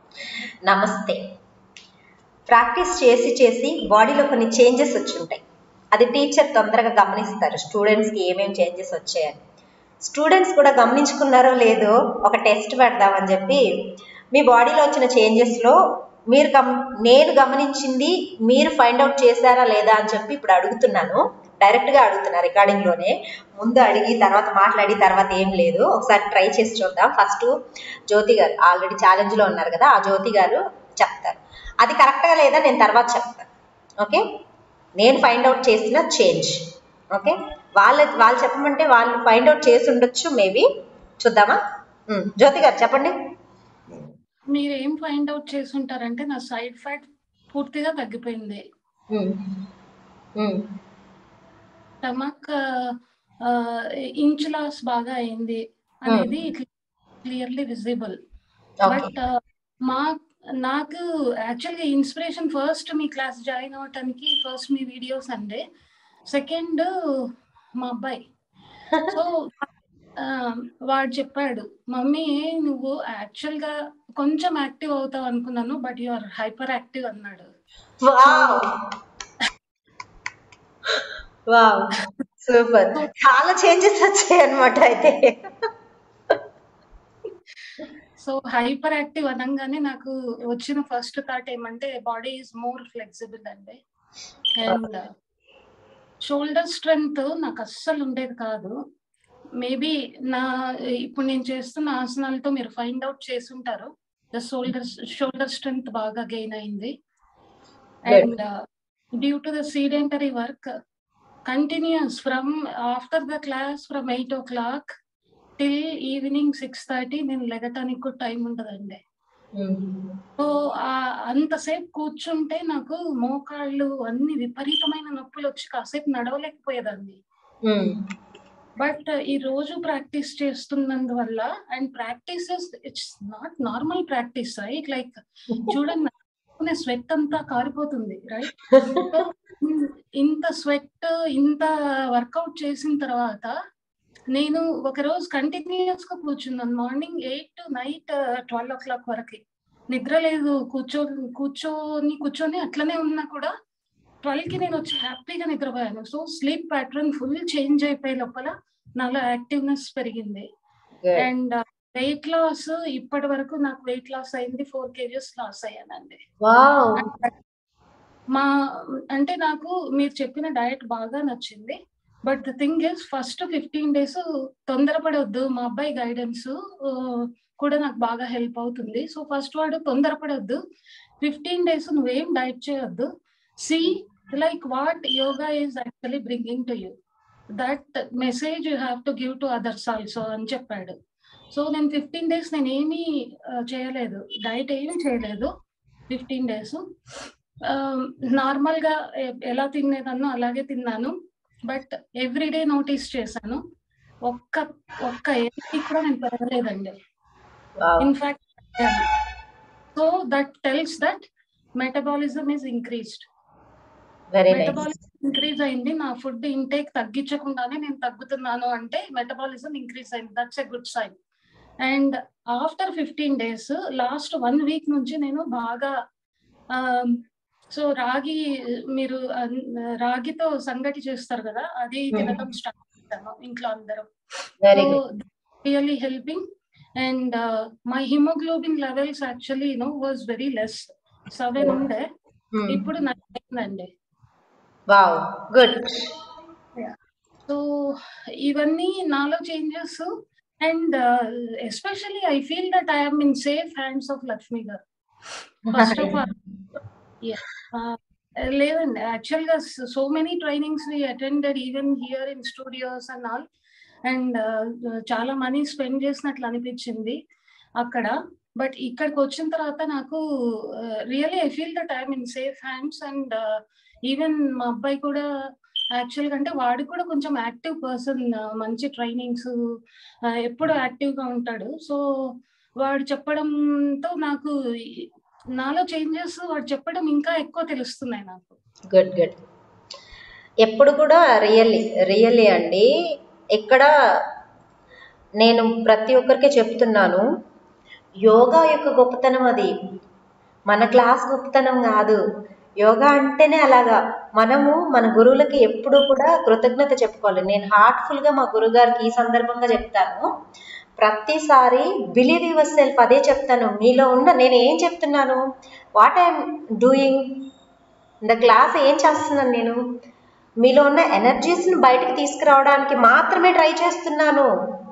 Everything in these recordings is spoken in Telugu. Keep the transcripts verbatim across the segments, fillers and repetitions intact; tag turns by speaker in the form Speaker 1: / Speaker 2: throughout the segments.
Speaker 1: నమస్తే. ప్రాక్టీస్ చేసి చేసి బాడీలో కొన్ని చేంజెస్ వచ్చి ఉంటాయి. అది టీచర్ తొందరగా గమనిస్తారు స్టూడెంట్స్కి ఏమేమి చేంజెస్ వచ్చాయని. స్టూడెంట్స్ కూడా గమనించుకున్నారో లేదో ఒక టెస్ట్ పెడదామని చెప్పి మీ బాడీలో వచ్చిన చేంజెస్లో మీరు గమ నేను గమనించింది మీరు ఫైండ్ అవుట్ చేశారా లేదా అని చెప్పి ఇప్పుడు అడుగుతున్నాను. డైరెక్ట్గా అడుగుతున్నా, రికార్డింగ్లోనే. ముందు అడిగి తర్వాత మాట్లాడి తర్వాత ఏం లేదు. ఒకసారి ట్రై చేసి చూద్దాం. ఫస్ట్ జ్యోతి గారు ఆల్రెడీ ఛాలెంజ్లో ఉన్నారు కదా, ఆ జ్యోతి గారు చెప్తారు. అది కరెక్ట్గా లేదా నేను తర్వాత చెప్తాను. ఓకే, నేను ఫైండ్ అవుట్ చేసిన చేంజ్. ఓకే, వాళ్ళ వాళ్ళు చెప్పమంటే వాళ్ళు ఫైండ్ అవుట్ చేసి ఉండొచ్చు మేబీ. చూద్దామా? జ్యోతి గారు చెప్పండి.
Speaker 2: మీరు ఏం ఫైండ్ అవుట్ చేసి ఉంటారంటే నా సైడ్ ఫ్యాట్ పూర్తిగా తగ్గిపోయింది. స్టమక్ ఇంచ్ లాస్ బాగా అయింది అనేది క్లియర్లీ విజిబుల్. బట్ మా నాకు యాక్చువల్గా ఇన్స్పిరేషన్ ఫస్ట్ మీ క్లాస్ జాయిన్ అవటానికి ఫస్ట్ మీ వీడియోస్ అండి. సెకండ్ మా అబ్బాయి. సో వాడు చెప్పాడు, మమ్మీ నువ్వు యాక్చువల్గా కొంచెం యాక్టివ్ అవుతావు అనుకున్నాను, but you are hyper active అన్నాడు.
Speaker 1: సూపర్, చాలా చేంజెస్ వచ్చాయి అన్నమాట అయితే.
Speaker 2: సో హైపర్ యాక్టివ్ అనగానే నాకు వచ్చిన ఫస్ట్ థాట్ ఏమంటే బాడీ ఈజ్ మోర్ ఫ్లెక్సిబుల్ అండి. అండ్ షోల్డర్ స్ట్రెంగ్త్ నాకు అస్సలు ఉండేది కాదు. మేబీ నా ఇప్పుడు నేను చేస్తున్న ఆసనాలతో మీరు ఫైండ్ అవుట్ చేసి ఉంటారు, ద షోల్డర్ షోల్డర్ స్ట్రెంగ్త్ బాగా గెయిన్ అయింది. And due to the sedentary work continuous from after the class from eight o'clock till evening six thirty నేను లెగటానికి కూడా టైం ఉంటుందండి. సో అంతసేపు కూర్చుంటే నాకు మోకాళ్ళు అన్ని విపరీతమైన నొప్పులు వచ్చి కాసేపు నడవలేకపోయేదాన్ని. బట్ ఈ రోజు ప్రాక్టీస్ చేస్తున్నందువల్ల, and practices it's not normal practice, right? Like చూడండి, స్వెట్ అంతా కారిపోతుంది, రైట్? సో ఇంత స్వెట్ ఇంత వర్కౌట్ చేసిన తర్వాత నేను ఒక రోజు కంటిన్యూస్ గా కూర్చున్నాను. Morning eight to night twelve o'clock వరకు నిద్ర లేదు. కూర్చో కూర్చొని కూర్చొని అట్లనే ఉన్నా కూడా ట్వెల్వ్ కి నేను వచ్చి హ్యాపీగా నిద్రపోయాను. So sleep pattern full change అయిపోయే లోపల నాలో యాక్టివ్నెస్ పెరిగింది. అండ్ వెయిట్ లాస్ ఇప్పటి వరకు నాకు వెయిట్ లాస్ అయింది ఫోర్ కేజీస్ లాస్ అయ్యానండి. మా అంటే నాకు మీరు చెప్పిన డయట్ బాగా నచ్చింది. But the thing is first fifteen days తొందరపడొద్దు. మా అబ్బాయి గైడెన్స్ కూడా నాకు బాగా హెల్ప్ అవుతుంది. సో ఫస్ట్ వాడు తొందరపడొద్దు, ఫిఫ్టీన్ డేస్ నువ్వేం డైట్ చేయొద్దు, see like what yoga is actually bringing to you, that message you have to give to others also అని చెప్పాడు. సో నేను ఫిఫ్టీన్ డేస్ నేను ఏమీ చేయలేదు, డైట్ ఏమీ చేయలేదు. ఫిఫ్టీన్ డేస్ నార్మల్గా ఎలా తినేదాన్నో అలాగే తిన్నాను. బట్ ఎవ్రీడే నోటీస్ చేశాను, ఒక్క ఒక్క ఏది కూడా నేను పెరగలేదండి. In fact so that tells that metabolism is increased. Metabolism increase అయింది. నా ఫుడ్ ఇంటేక్ తగ్గించకుండానే నేను తగ్గుతున్నాను అంటే మెటబాలిజం ఇంక్రీజ్ అయింది. That's a good sign. And after fifteen days last one week నుంచి నేను బాగా సో రాగి, మీరు రాగితో సంగటి చేస్తారు కదా, అది తినడం స్టార్ట్ చేశాను ఇంట్లో అందరం. So really helping. And my haemoglobin levels actually you know was very less, seven ఉండే, ఇప్పుడు నైన్ అండి. సో ఇవన్నీ నాలో changes. And especially I feel that I am in safe hands of Lakshmi garu. First of all లేదండి, యాక్చువల్గా so many trainings we attended even here in studios and all, and చాలా మనీ స్పెండ్ చేసినట్లు అనిపించింది అక్కడ. బట్ ఇక్కడికి వచ్చిన తర్వాత నాకు really I feel that I'm in safe hands. And even మా అబ్బాయి కూడా యాక్చువల్గా అంటే వాడు కూడా కొంచెం యాక్టివ్ పర్సన్, మంచి ట్రైనింగ్స్, ఎప్పుడు యాక్టివ్గా ఉంటాడు. సో వాడు చెప్పడంతో నాకు నాలో చేంజెస్ వాడు చెప్పడం ఇంకా ఎక్కువ తెలుస్తున్నాయి నాకు.
Speaker 1: Good good. ఎప్పుడు కూడా రియల్లీ రియల్లీ అండి, ఇక్కడ నేను ప్రతి ఒక్కరికి చెప్తున్నాను, యోగా యొక్క గొప్పతనం అది, మన క్లాస్ గొప్పతనం కాదు. యోగా అంటేనే అలాగా. మనము మన గురువులకి ఎప్పుడూ కూడా కృతజ్ఞత చెప్పుకోవాలి. నేను హార్ట్ఫుల్గా మా గురుగారికి ఈ సందర్భంగా చెప్తాను, ప్రతిసారి బిలీవ్ యువర్ సెల్ఫ్. అదే చెప్తాను, మీలో ఉన్న, నేను ఏం చెప్తున్నాను, what I'm doing the class, ఏం చేస్తున్నాను నేను, మీలో ఉన్న ఎనర్జీస్ని బయటకు తీసుకురావడానికి మాత్రమే ట్రై చేస్తున్నాను.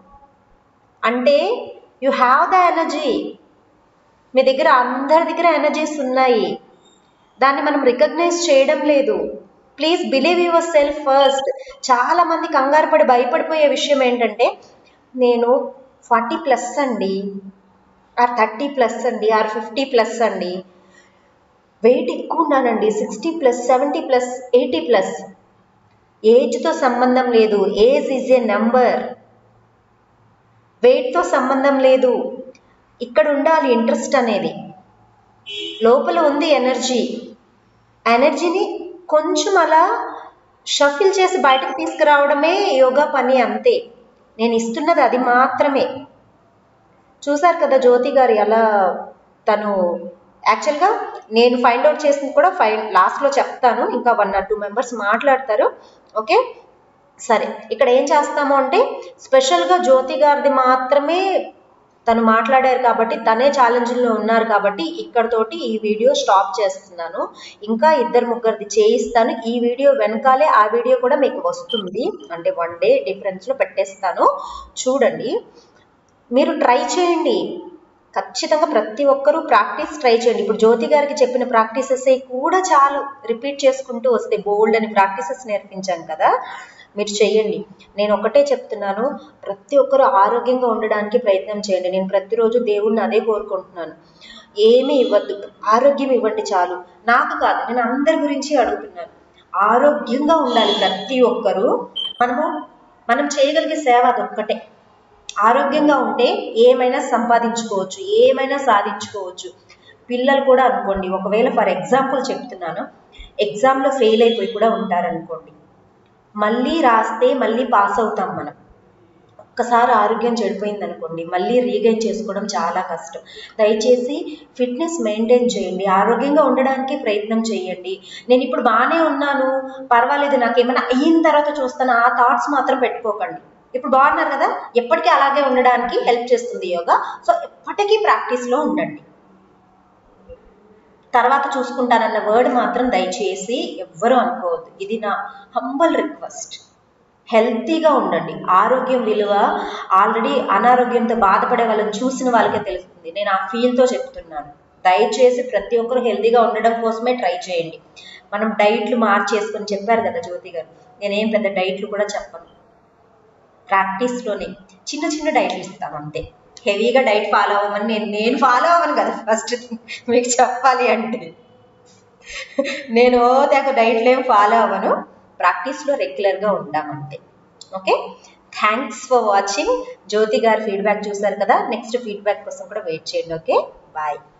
Speaker 1: అంటే యు హ్యావ్ ద ఎనర్జీ, మీ దగ్గర అందరి దగ్గర ఎనర్జీస్ ఉన్నాయి, దాన్ని మనం రికగ్నైజ్ చేయడం లేదు. Please believe yourself first. చాలా మంది కంగారు పడి భయపడిపోయే విషయం ఏంటంటే, నేను ఫార్టీ ప్లస్ అండి, ఆర్ థర్టీ ప్లస్ అండి, ఆర్ ఫిఫ్టీ ప్లస్ అండి, వెయిట్ ఎక్కువ ఉన్నానండి, sixty plus, seventy plus, eighty plus. ఏజ్తో సంబంధం లేదు, ఏజ్ ఈజ్ ఏ నెంబర్. వెయిట్తో సంబంధం లేదు, ఇక్కడ ఉండాలి ఇంట్రెస్ట్ అనేది. లోపల ఉంది ఎనర్జీ, ఎనర్జీని కొంచెం అలా షఫిల్ చేసి బయటకు తీసుకురావడమే యోగా పని, అంతే. నేను ఇస్తున్నది అది మాత్రమే. చూసారు కదా జ్యోతి గారు అలా, తను యాక్చువల్గా నేను ఫైండ్ అవుట్ చేసింది కూడా ఫైన్ లాస్ట్లో చెప్తాను, ఇంకా వన్ ఆర్ టూ మెంబర్స్ మాట్లాడతారు. ఓకే సరే, ఇక్కడ ఏం చేస్తాము అంటే, స్పెషల్గా జ్యోతి గారిది మాత్రమే తను మాట్లాడారు కాబట్టి, తనే ఛాలెంజ్లో ఉన్నారు కాబట్టి ఇక్కడతోటి ఈ వీడియో స్టాప్ చేస్తున్నాను. ఇంకా ఇద్దరు ముగ్గురిది చేయిస్తాను. ఈ వీడియో వెనకాలే ఆ వీడియో కూడా మీకు వస్తుంది, అంటే వన్ డే డిఫరెన్స్లో పెట్టేస్తాను, చూడండి. మీరు ట్రై చేయండి ఖచ్చితంగా, ప్రతి ఒక్కరూ ప్రాక్టీస్ ట్రై చేయండి. ఇప్పుడు జ్యోతి గారికి చెప్పిన ప్రాక్టీసెస్ కూడా చాలు, రిపీట్ చేసుకుంటూ వస్తే బోల్డ్ అని ప్రాక్టీసెస్ నేర్పించాను కదా, మీరు చేయండి. నేను ఒకటే చెప్తున్నాను, ప్రతి ఒక్కరూ ఆరోగ్యంగా ఉండడానికి ప్రయత్నం చేయండి. నేను ప్రతిరోజు దేవుణ్ణి అదే కోరుకుంటున్నాను, ఏమీ ఇవ్వద్దు, ఆరోగ్యం ఇవ్వండి చాలు. నాకు కాదు, నేను అందరి గురించి అడుగుతున్నాను, ఆరోగ్యంగా ఉండాలి ప్రతి ఒక్కరూ. మనము మనం చేయగలిగే సేవ అదొక్కటే. ఆరోగ్యంగా ఉంటే ఏమైనా సంపాదించుకోవచ్చు, ఏమైనా సాధించుకోవచ్చు. పిల్లలు కూడా అనుకోండి, ఒకవేళ ఫర్ ఎగ్జాంపుల్ చెప్తున్నాను, ఎగ్జామ్లో ఫెయిల్ అయిపోయి కూడా ఉంటారనుకోండి, మళ్ళీ రాస్తే మళ్ళీ పాస్ అవుతాం మనం. ఒక్కసారి ఆరోగ్యం చెడిపోయింది అనుకోండి, మళ్ళీ రీగైన్ చేసుకోవడం చాలా కష్టం. దయచేసి ఫిట్నెస్ మెయింటైన్ చేయండి, ఆరోగ్యంగా ఉండడానికి ప్రయత్నం చేయండి. నేను ఇప్పుడు బాగానే ఉన్నాను, పర్వాలేదు, నాకు ఏమైనా అయిన తర్వాత చూస్తాను, ఆ థాట్స్ మాత్రం పెట్టుకోకండి. ఇప్పుడు బాగున్నారు కదా, ఎప్పటికీ అలాగే ఉండడానికి హెల్ప్ చేస్తుంది యోగా. సో ఎప్పటికీ ప్రాక్టీస్లో ఉండండి. తర్వాత చూసుకుంటానన్న వర్డ్ మాత్రం దయచేసి ఎవ్వరూ అనుకోవద్దు, ఇది నా హంబల్ రిక్వెస్ట్. హెల్తీగా ఉండండి. ఆరోగ్యం విలువ ఆల్రెడీ అనారోగ్యంతో బాధపడే వాళ్ళని చూసిన వాళ్ళకే తెలుస్తుంది, నేను ఆ ఫీల్తో చెప్తున్నాను. దయచేసి ప్రతి ఒక్కరు హెల్తీగా ఉండడం కోసమే ట్రై చేయండి. మనం డైట్లు మార్చేసుకొని చెప్పారు కదా జ్యోతి గారు, నేనేం పెద్ద డైట్లు కూడా చెప్పను, ప్రాక్టీస్లోనే చిన్న చిన్న డైట్లు ఇస్తాం అంతే. హెవీగా డైట్ ఫాలో అవ్వమని నేను నేను ఫాలో అవ్వను కదా, ఫస్ట్ మీకు చెప్పాలి అంటే. నేను తెగ డైట్లు ఏం ఫాలో అవ్వను, ప్రాక్టీస్లో రెగ్యులర్గా ఉంటామంతే. Okay, thanks for watching. Jyoti గారి ఫీడ్బ్యాక్ చూసారు కదా, నెక్స్ట్ ఫీడ్బ్యాక్ కోసం కూడా వెయిట్ చేయండి. Okay, bye.